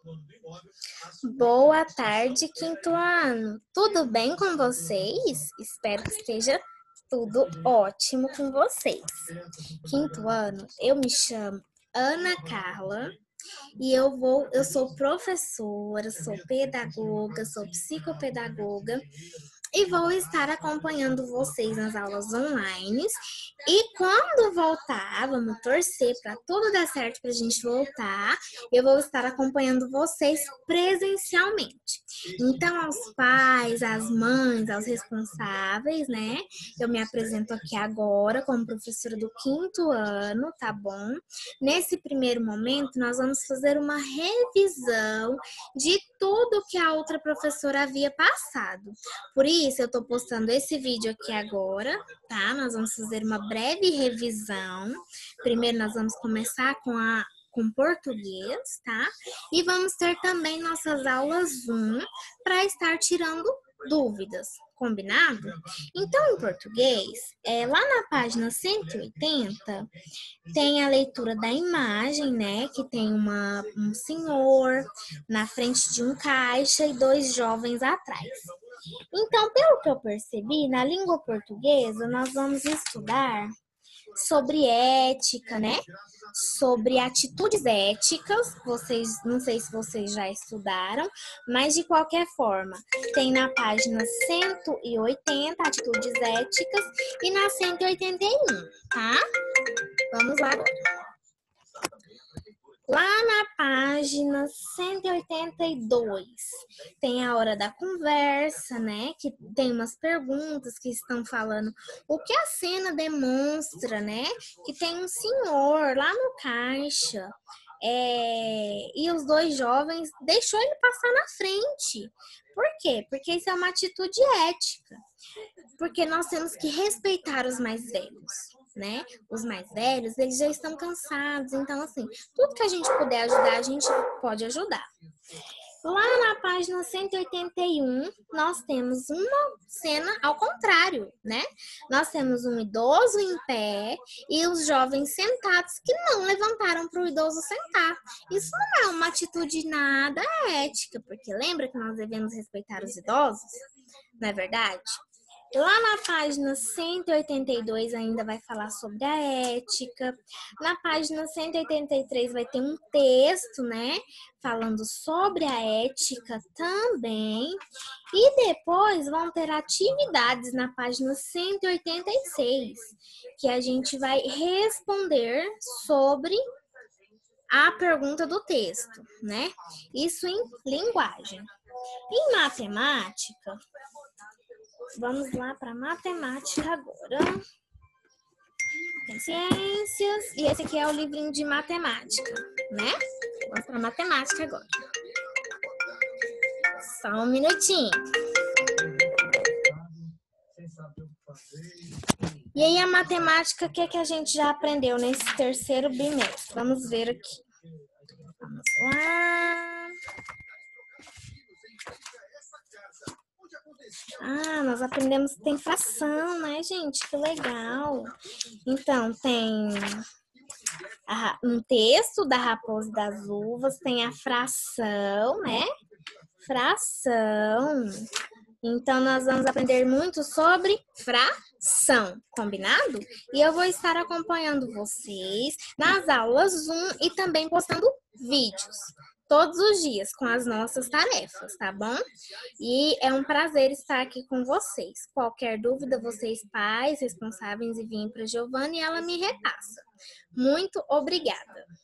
Boa tarde, quinto ano. Tudo bem com vocês? Espero que esteja tudo ótimo com vocês. Quinto ano, eu me chamo Ana Carla e eu sou professora, sou pedagoga, sou psicopedagoga e vou estar acompanhando vocês nas aulas online. E quando voltar, vamos torcer para tudo dar certo para a gente voltar. Eu vou estar acompanhando vocês presencialmente. Então, aos pais, às mães, aos responsáveis, né? Eu me apresento aqui agora como professora do quinto ano, tá bom? Nesse primeiro momento, nós vamos fazer uma revisão de tudo que a outra professora havia passado. Por isso, eu tô postando esse vídeo aqui agora, tá? Nós vamos fazer uma breve revisão. Primeiro, nós vamos começar com português, tá? E vamos ter também nossas aulas Zoom para estar tirando dúvidas, combinado? Então, em português, lá na página 180, tem a leitura da imagem, né? Que tem um senhor na frente de um caixa e dois jovens atrás. Então, pelo que eu percebi, na língua portuguesa, nós vamos estudar sobre ética, né? Sobre atitudes éticas. Não sei se vocês já estudaram, mas de qualquer forma, tem na página 180 atitudes éticas e na 181, tá? Vamos lá agora. Lá na página 182, tem a hora da conversa, né? Que tem umas perguntas que estão falando o que a cena demonstra, né? Que tem um senhor lá no caixa e os dois jovens deixou ele passar na frente. Por quê? Porque isso é uma atitude ética. Porque nós temos que respeitar os mais velhos, né? Os mais velhos, eles já estão cansados. Então, assim, tudo que a gente puder ajudar, a gente pode ajudar. Lá na página 181, nós temos uma cena ao contrário, né? Nós temos um idoso em pé e os jovens sentados que não levantaram para o idoso sentar. Isso não é uma atitude nada ética, porque lembra que nós devemos respeitar os idosos? Não é verdade? Lá na página 182 ainda vai falar sobre a ética. Na página 183 vai ter um texto, né? Falando sobre a ética também. E depois vão ter atividades na página 186, que a gente vai responder sobre a pergunta do texto, né? Isso em linguagem. Em matemática, vamos lá para matemática agora. Tem ciências e esse aqui é o livrinho de matemática, né? Vamos para matemática agora. Só um minutinho. E aí a matemática, o que é que a gente já aprendeu nesse terceiro bimestre? Vamos ver aqui. Vamos lá. Nós aprendemos que tem fração, né, gente? Que legal. Então, tem um texto da raposa e das uvas, tem a fração, né? Fração. Então, nós vamos aprender muito sobre fração, combinado? E eu vou estar acompanhando vocês nas aulas Zoom e também postando vídeos todos os dias com as nossas tarefas, tá bom? E é um prazer estar aqui com vocês. Qualquer dúvida, vocês pais responsáveis enviem para a Giovana e ela me repassa. Muito obrigada!